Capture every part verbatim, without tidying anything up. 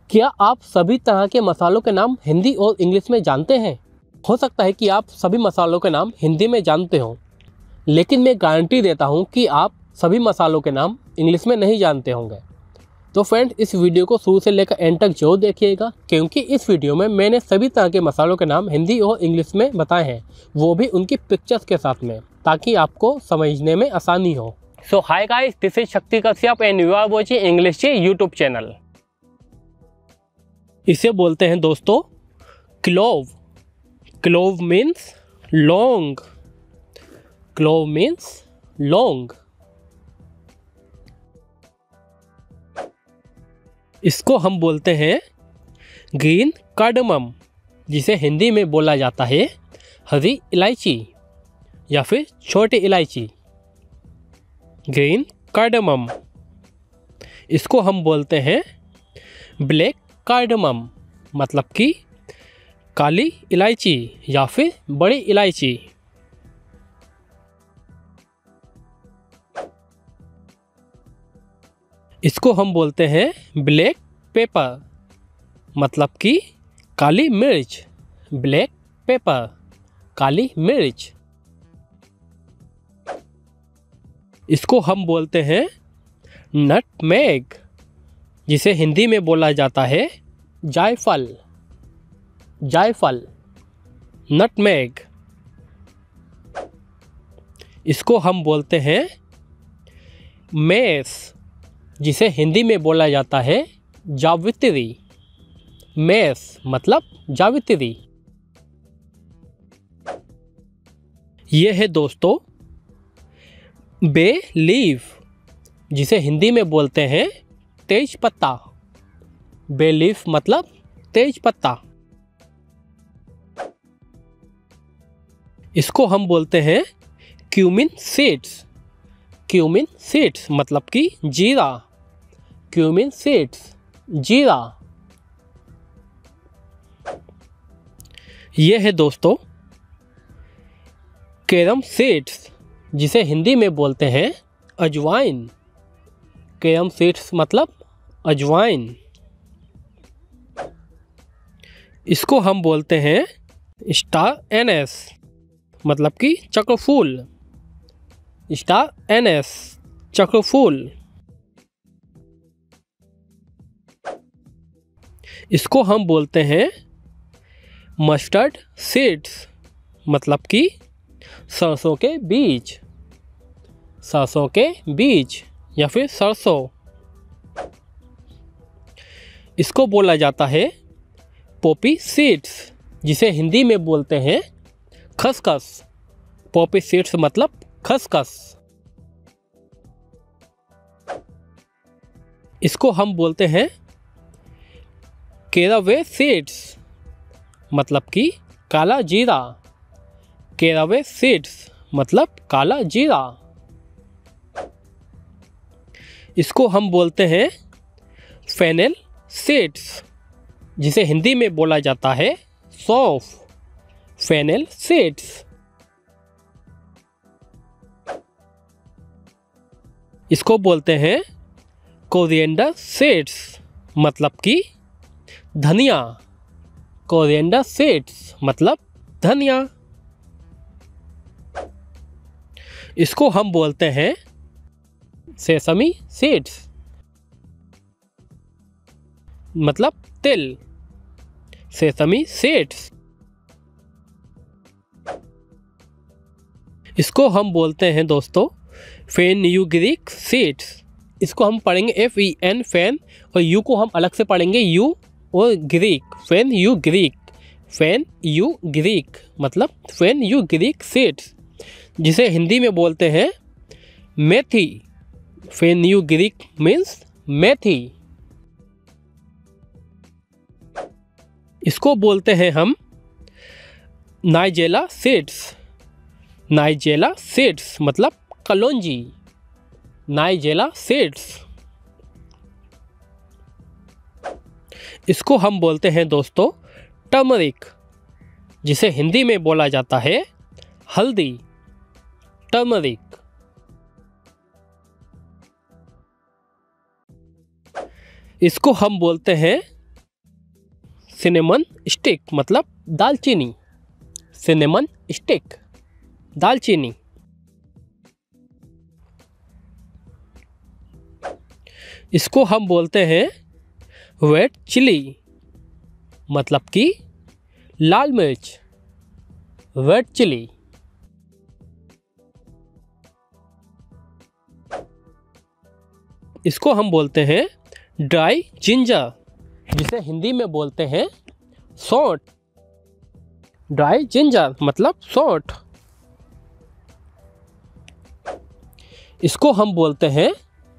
क्या आप सभी तरह के मसालों के नाम हिंदी और इंग्लिश में जानते हैं? हो सकता है कि आप सभी मसालों के नाम हिंदी में जानते हों, लेकिन मैं गारंटी देता हूं कि आप सभी मसालों के नाम इंग्लिश में नहीं जानते होंगे। तो फ्रेंड्स, इस वीडियो को शुरू से लेकर एंड तक जरूर देखिएगा, क्योंकि इस वीडियो में मैंने सभी तरह के मसालों के नाम हिंदी और इंग्लिश में बताए हैं, वो भी उनकी पिक्चर्स के साथ में, ताकि आपको समझने में आसानी हो। So hi guys, this is Shakti Kashyap and you are watching English YouTube channel. इसे बोलते हैं दोस्तों क्लोव। क्लोव मीन्स लौंग। क्लोव मीन्स लौंग। इसको हम बोलते हैं ग्रीन कार्डमम, जिसे हिंदी में बोला जाता है हरी इलायची या फिर छोटी इलायची। Green cardamom. इसको हम बोलते हैं ब्लैक कार्डमम, मतलब कि काली इलायची या फिर बड़ी इलायची। इसको हम बोलते हैं ब्लैक पेपर, मतलब कि काली मिर्च। ब्लैक पेपर, काली मिर्च। इसको हम बोलते हैं नटमेग, जिसे हिंदी में बोला जाता है जायफल। जायफल, नटमेग। इसको हम बोलते हैं मेस, जिसे हिंदी में बोला जाता है जावित्री। मेस मतलब जावित्री। ये है दोस्तों बे लीफ, जिसे हिंदी में बोलते हैं तेज पत्ता। बे लीफ मतलब तेज पत्ता। इसको हम बोलते हैं क्यूमिन सीड्स। क्यूमिन सीड्स मतलब कि जीरा। क्यूमिन सीड्स, जीरा। ये है दोस्तों कैरम सीड्स, जिसे हिंदी में बोलते हैं अजवाइन। कैरम सीड्स मतलब अजवाइन। इसको हम बोलते हैं स्टार एनेस, मतलब कि चक्रफूल। स्टार एनेस, चक्रफूल। इसको हम बोलते हैं मस्टर्ड सीड्स, मतलब कि सरसों के बीज। सरसों के बीज या फिर सरसों। इसको बोला जाता है पॉपी सीड्स, जिसे हिंदी में बोलते हैं खसखस। पॉपी सीड्स मतलब खसखस। इसको हम बोलते हैं कैरावे सीड्स, मतलब कि काला जीरा। कैरावे सीड्स मतलब काला जीरा। इसको हम बोलते हैं फेनेल सीड्स, जिसे हिंदी में बोला जाता है सौंफ। Fennel seeds. इसको बोलते हैं कोरिएंडर सीड्स, मतलब कि धनिया। कोरिएंडर सीड्स मतलब धनिया। इसको हम बोलते हैं सेसमी सीड्स, मतलब तिल। Sesame seeds. इसको हम बोलते हैं दोस्तों फेनुग्रीक सीड्स। इसको हम पढ़ेंगे एफ ई एन फैन, और यू को हम अलग से पढ़ेंगे यू और Greek. Fenugreek. Fenugreek मतलब फैन यू ग्रीक सीड्स, जिसे हिंदी में बोलते हैं मेथी। फैन यू ग्रीक मीन्स मेथी। इसको बोलते हैं हम नाइजेला सीड्स। नाइजेला सीड्स मतलब कलौंजी। Nigella seeds. इसको हम बोलते हैं दोस्तों टर्मरिक, जिसे हिंदी में बोला जाता है हल्दी। टर्मरिक। इसको हम बोलते हैं सिनेमन स्टिक मतलब दालचीनी, सिनेमन स्टिक दालचीनी। इसको हम बोलते हैं रेड चिली मतलब कि लाल मिर्च, रेड चिली। इसको हम बोलते हैं ड्राई जिंजर, जिसे हिंदी में बोलते हैं सौंठ, ड्राई जिंजर मतलब सौंठ। इसको हम बोलते हैं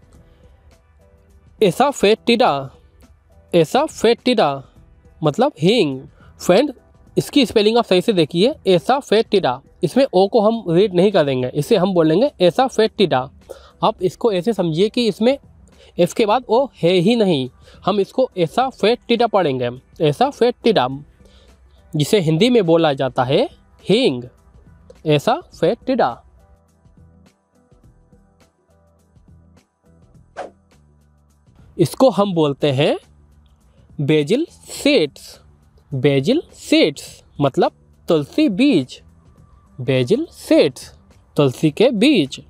एसाफेटिडा, एसाफेटिडा मतलब हींग। फ्रेंड, इसकी स्पेलिंग आप सही से देखिए, एसाफेटिडा, इसमें ओ को हम रीड नहीं करेंगे, इसे हम बोलेंगे एसाफेटिडा। आप इसको ऐसे समझिए कि इसमें एफ के बाद ओ है ही नहीं, हम इसको एसाफेटिडा पढ़ेंगे, एसाफेटिडा, जिसे हिंदी में बोला जाता है हींग, एसाफेटिडा। इसको हम बोलते हैं बेजिल सीड्स, बेजिल सीड्स मतलब तुलसी बीज, बेजिल सीड्स तुलसी के बीज।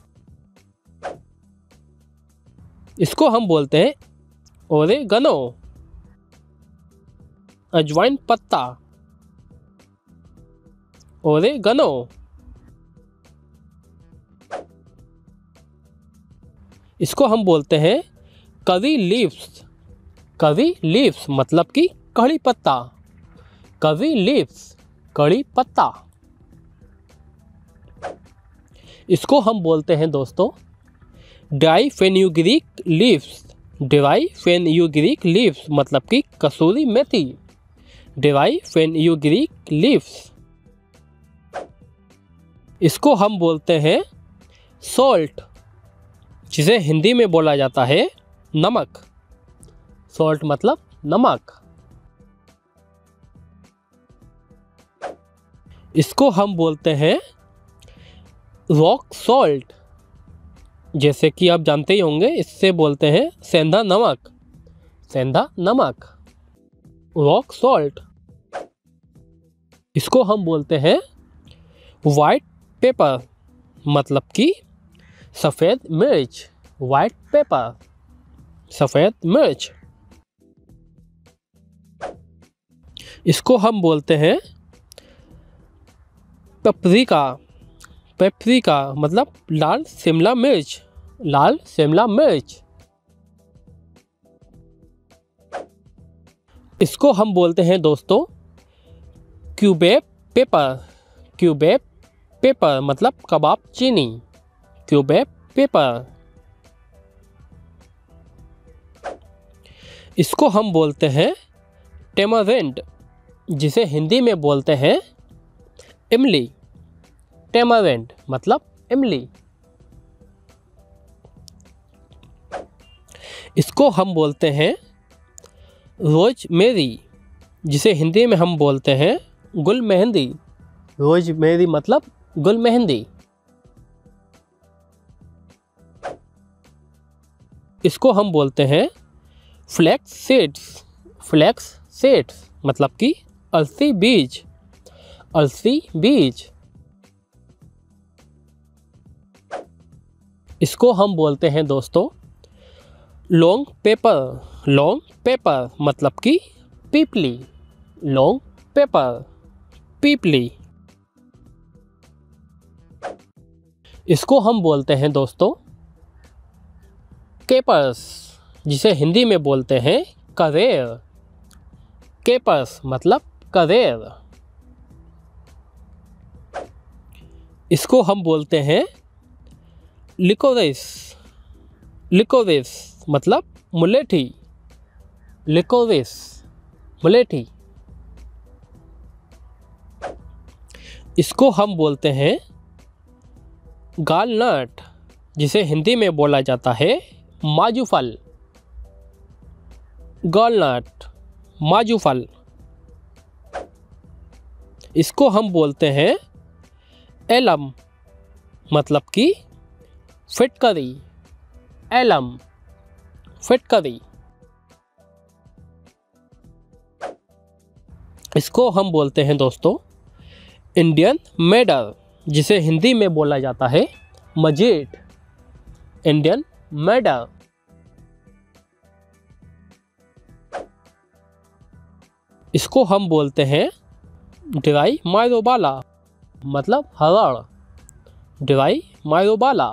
इसको हम बोलते हैं ओरेगनो, अजवाइन पत्ता, ओरेगनो। इसको हम बोलते हैं करी लीव्स, करी लीव्स मतलब कि कड़ी पत्ता, करी लीव्स कड़ी पत्ता। इसको हम बोलते हैं दोस्तों dry fenugreek leaves, dry fenugreek leaves मतलब कि कसूरी मेथी, ड्राई फेन्यूग्रीक लीव्स। इसको हम बोलते हैं सॉल्ट, जिसे हिंदी में बोला जाता है नमक, सॉल्ट मतलब नमक। इसको हम बोलते हैं रॉक सॉल्ट, जैसे कि आप जानते ही होंगे, इससे बोलते हैं सेंधा नमक, सेंधा नमक, रॉक सॉल्ट। इसको हम बोलते हैं वाइट पेपर मतलब कि सफ़ेद मिर्च, वाइट पेपर सफ़ेद मिर्च। इसको हम बोलते हैं पेपरिका, पेपरिका मतलब लाल शिमला मिर्च, लाल शिमला मिर्च। इसको हम बोलते हैं दोस्तों क्यूबेक पेपर, क्यूबेक पेपर मतलब कबाब चीनी, क्यूबेक पेपर। इसको हम बोलते हैं टेमरिंड, जिसे हिंदी में बोलते हैं इमली, टेमरिंड मतलब इमली। इसको हम बोलते हैं रोजमेरी, जिसे हिंदी में हम बोलते हैं गुल मेहंदी, रोजमेरी मतलब गुल मेहंदी। इसको हम बोलते हैं फ्लैक्स सीड्स, फ्लैक्स सीड्स मतलब कि अलसी बीज, अलसी बीज। इसको हम बोलते हैं दोस्तों लॉन्ग पेपर, लॉन्ग पेपर मतलब कि पीपली, लॉन्ग पेपर पीपली। इसको हम बोलते हैं दोस्तों केपर्स, जिसे हिंदी में बोलते हैं करेर, केपर्स मतलब करेर। इसको हम बोलते हैं लिकोरिस, लिकोरिस मतलब मुलेठी, लिकोरिस मुलेठी। इसको हम बोलते हैं गालनट, जिसे हिंदी में बोला जाता है माजूफल, गालनट माजूफल। इसको हम बोलते हैं एलम मतलब कि फिटकरी, एलम फिटकरी। इसको हम बोलते हैं दोस्तों इंडियन मेडल, जिसे हिंदी में बोला जाता है मजीठ। Indian medal. इसको हम बोलते हैं ड्राई माइरोबाला, मतलब हरड़। ड्राई माइरोबाला।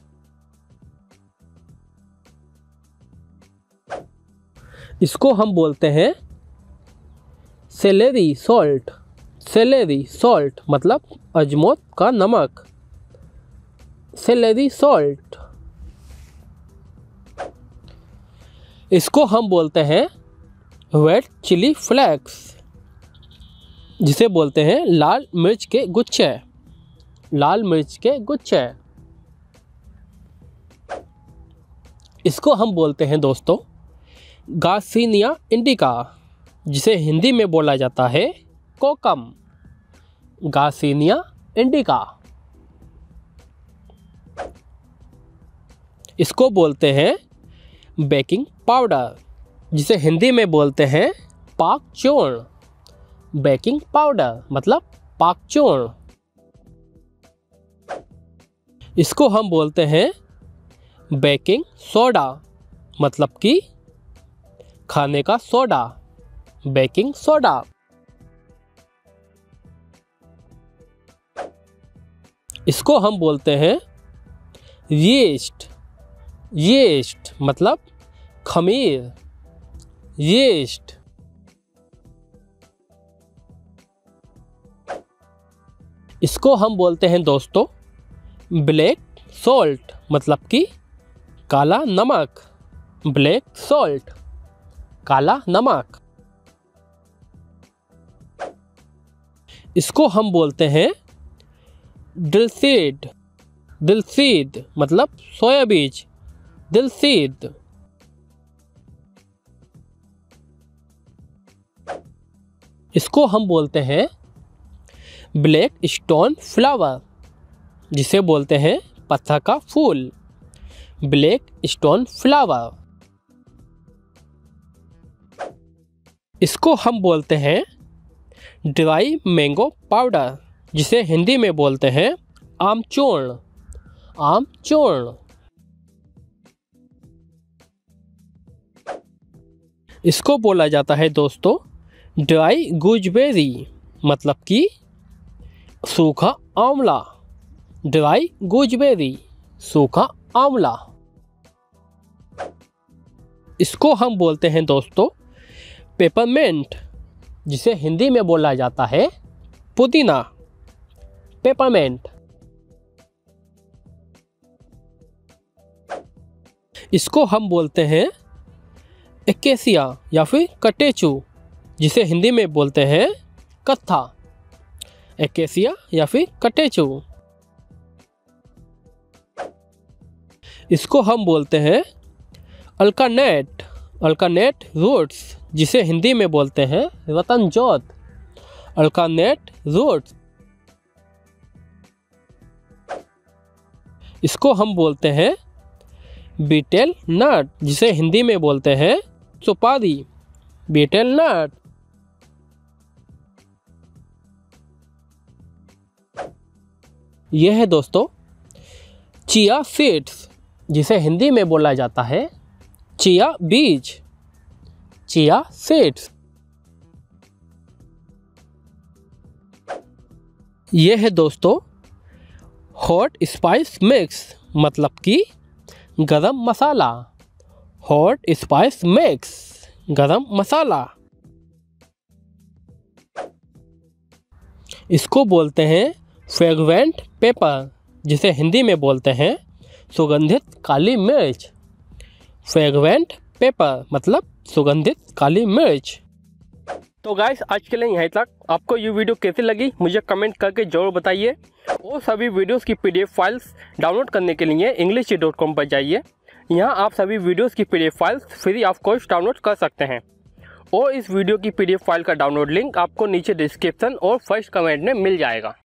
इसको हम बोलते हैं सेलेरी सॉल्ट। सेलेरी सॉल्ट मतलब अजमोद का नमक। Celery salt. इसको हम बोलते हैं रेड चिली फ्लेक्स, जिसे बोलते हैं लाल मिर्च के गुच्छे। लाल मिर्च के गुच्छे। इसको हम बोलते हैं दोस्तों गार्सिनिया इंडिका, जिसे हिंदी में बोला जाता है कोकम। Garcinia indica. इसको बोलते हैं बेकिंग पाउडर, जिसे हिंदी में बोलते हैं पाक चूर्ण। बेकिंग पाउडर मतलब पाक चूर्ण। इसको हम बोलते हैं बेकिंग सोडा, मतलब कि खाने का सोडा। Baking soda. इसको हम बोलते हैं यीस्ट। यीस्ट मतलब खमीर। यीस्ट। इसको हम बोलते हैं दोस्तों ब्लैक सॉल्ट, मतलब कि काला नमक। ब्लैक सॉल्ट, काला नमक। इसको हम बोलते हैं दिलसीड। दिलसीड मतलब सोया बीज। दिलसीड। इसको हम बोलते हैं ब्लैक स्टोन फ्लावर, जिसे बोलते हैं पत्थर का फूल। Black stone flower. इसको हम बोलते हैं ड्राई मैंगो पाउडर, जिसे हिंदी में बोलते हैं आमचूर्ण। आमचूर्ण। इसको बोला जाता है दोस्तों ड्राई गूजबेरी, मतलब कि सूखा आंवला। ड्राई गूजबेरी, सूखा आंवला। इसको हम बोलते हैं दोस्तों पेपरमेंट, जिसे हिंदी में बोला जाता है पुदीना। पेपरमेंट। इसको हम बोलते हैं एकेसिया या फिर कटेचू, जिसे हिंदी में बोलते हैं कत्था। एकेसिया या फिर कटेचू। इसको हम बोलते हैं अल्कानेट। अल्कानेट रूट्स, जिसे हिंदी में बोलते हैं रतन जोत। Alkanet roots. इसको हम बोलते हैं बीटेल नट, जिसे हिंदी में बोलते हैं सुपारी। बीटेल नट। यह है दोस्तों चिया सीड्स, जिसे हिंदी में बोला जाता है चिया बीज। Chia seeds. यह है दोस्तों हॉट स्पाइस मिक्स, मतलब कि गरम मसाला। हॉट स्पाइस मिक्स, गरम मसाला। इसको बोलते हैं फ्रेगरेंट पेपर, जिसे हिंदी में बोलते हैं सुगंधित काली मिर्च। फ्रेगरेंट पेपर मतलब सुगंधित काली मिर्च। तो गाइस आज के लिए यहीं तक। आपको ये वीडियो कैसी लगी मुझे कमेंट करके जरूर बताइए। और सभी वीडियोस की पीडीएफ फाइल्स डाउनलोड करने के लिए इंग्लिश डॉट कॉम पर जाइए। यहाँ आप सभी वीडियोस की PDF files free of cost download कर सकते हैं। और इस वीडियो की पीडीएफ फाइल का डाउनलोड लिंक आपको नीचे डिस्क्रिप्शन और फर्स्ट कमेंट में मिल जाएगा।